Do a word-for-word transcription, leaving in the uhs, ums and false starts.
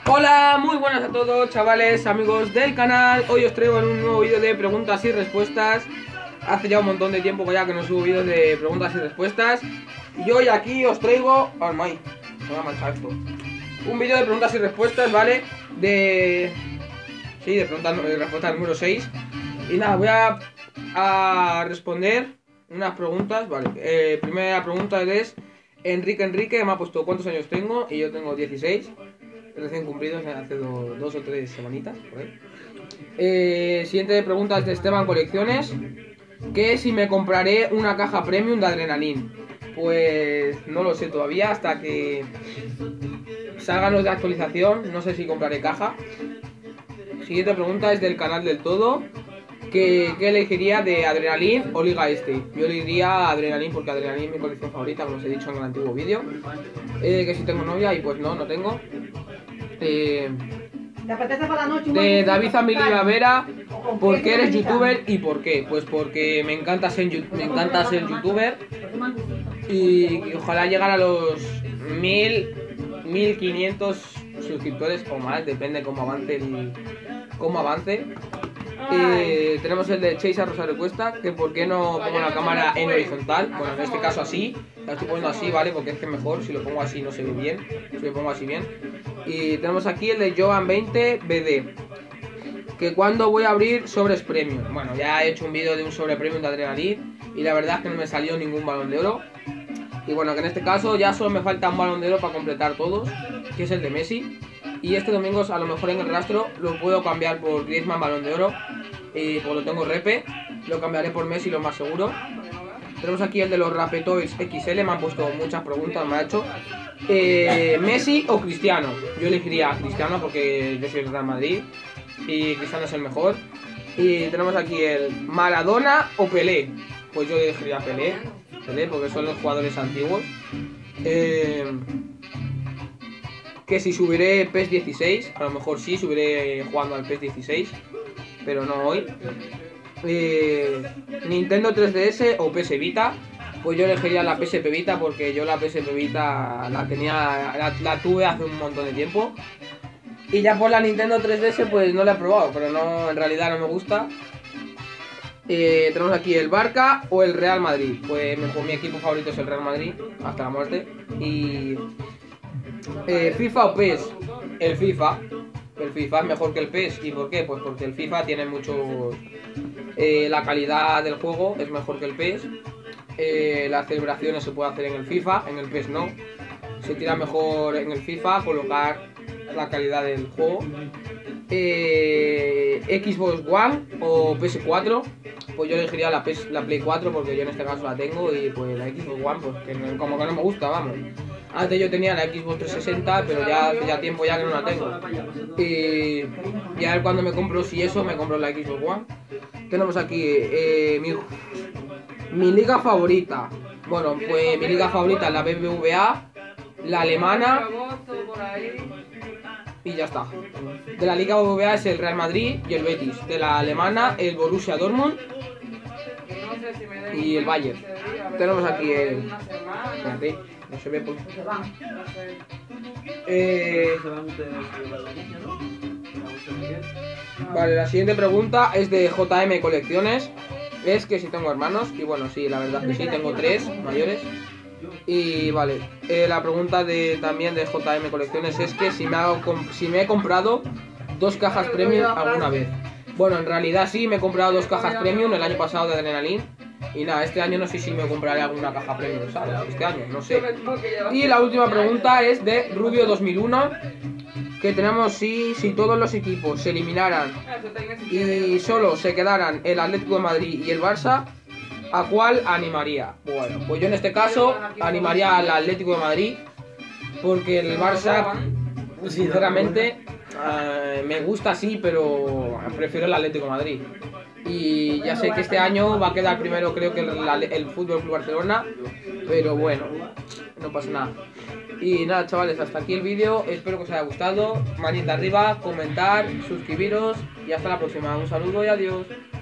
Hola, muy buenas a todos, chavales, amigos del canal. Hoy os traigo en un nuevo vídeo de preguntas y respuestas. Hace ya un montón de tiempo ya que no subo vídeos de preguntas y respuestas. Y hoy aquí os traigo... ¡Oh, my! Se me ha manchado esto. Un vídeo de preguntas y respuestas, ¿vale? De... Sí, de preguntas y respuestas número seis. Y nada, voy a, a responder unas preguntas, ¿vale? Eh, primera pregunta es... Enrique Enrique me ha puesto cuántos años tengo y yo tengo dieciséis. Recién cumplidos hace do, dos o tres semanitas por ahí. Eh, siguiente pregunta es de Esteban Colecciones, que si me compraré una caja premium de Adrenalin. Pues no lo sé todavía, hasta que salgan los de actualización. No sé si compraré caja. Siguiente pregunta es del canal del todo, que, que elegiría de Adrenalin o Liga Este. Yo le diría Adrenalin porque Adrenalin es mi colección favorita, como os he dicho en el antiguo vídeo. eh, Que si tengo novia, y pues no, no tengo. Eh, de David Zambilía Vera, ¿por qué eres youtuber y por qué? Pues porque me encanta ser, me encanta ser youtuber y, y ojalá llegar a los mil, mil quinientos suscriptores o más, depende cómo avance el, cómo avance. Eh, tenemos el de Chase a Rosario Cuesta, que por qué no pongo la cámara en horizontal. Bueno, en este caso así, la estoy poniendo así, ¿vale? Porque es que mejor, si lo pongo así no se ve bien, si lo pongo así bien. Y tenemos aquí el de Joan veinte B D, que cuando voy a abrir sobres premium. Bueno, ya he hecho un vídeo de un sobre premium de Adrenalin y la verdad es que no me salió ningún balón de oro. Y bueno, que en este caso ya solo me falta un balón de oro para completar todos, que es el de Messi. Y este domingo a lo mejor en el rastro lo puedo cambiar por Griezmann balón de oro, y pues lo tengo repe, lo cambiaré por Messi lo más seguro. Tenemos aquí el de los Rapetoids X L, me han puesto muchas preguntas, me ha hecho eh, Messi o Cristiano. Yo elegiría a Cristiano porque yo soy del Real Madrid y Cristiano es el mejor. Y tenemos aquí el Maradona o Pelé. Pues yo elegiría a Pelé, Pelé porque son los jugadores antiguos. eh, Que si subiré PES dieciséis, a lo mejor sí, subiré jugando al PES dieciséis, pero no hoy. Eh, Nintendo tres D S o P S Vita, pues yo elegiría la P S P Vita porque yo la P S P Vita la tenía, la, la tuve hace un montón de tiempo. Y ya por la Nintendo tres D S pues no la he probado, pero no, en realidad no me gusta. Eh, tenemos aquí el Barça o el Real Madrid. Pues mi, mi equipo favorito es el Real Madrid, hasta la muerte. Y... Eh, FIFA o PES. El FIFA. El FIFA es mejor que el PES. ¿Y por qué? Pues porque el FIFA tiene mucho... Eh, la calidad del juego es mejor que el PES. Eh, las celebraciones se puede hacer en el FIFA, en el PES no. Se tira mejor en el FIFA colocar la calidad del juego. eh, Xbox One o P S cuatro. Pues yo elegiría la, P S, la Play cuatro porque yo en este caso la tengo. Y pues la Xbox One pues que no, como que no me gusta, vamos. Antes yo tenía la Xbox trescientos sesenta, pero ya hace ya tiempo ya que no la tengo. Y, y a ver cuando me compro, si eso, me compro la Xbox One. Tenemos aquí eh, mi, mi liga favorita. Bueno, pues mi liga favorita es la B B V A, la alemana y ya está. De la liga B B V A es el Real Madrid y el Betis. De la alemana el Borussia Dortmund y el Bayern. Tenemos aquí el... Espérate, no se ve por... Eh... Vale, la siguiente pregunta es de J M Colecciones. Es que si tengo hermanos, y bueno, sí, la verdad que sí, tengo tres mayores. Y vale, eh, la pregunta de también de J M Colecciones es que si me, hago, si me he comprado dos cajas premium alguna vez. Bueno, en realidad sí, me he comprado dos cajas premium el año pasado de Adrenalin. Y nada, este año no sé si me compraré alguna caja premium, ¿sabes? Este año, no sé. Y la última pregunta es de Rubio dos mil uno, que tenemos si, si todos los equipos se eliminaran y solo se quedaran el Atlético de Madrid y el Barça, ¿a cuál animaría? Bueno, pues yo en este caso animaría al Atlético de Madrid, porque el Barça, sinceramente, uh, me gusta sí, pero prefiero el Atlético de Madrid. Y ya sé que este año va a quedar primero, creo que el, el Fútbol Club Barcelona, pero bueno, no pasa nada. Y nada, chavales, hasta aquí el vídeo, espero que os haya gustado. Manita arriba, comentar, suscribiros y hasta la próxima. Un saludo y adiós.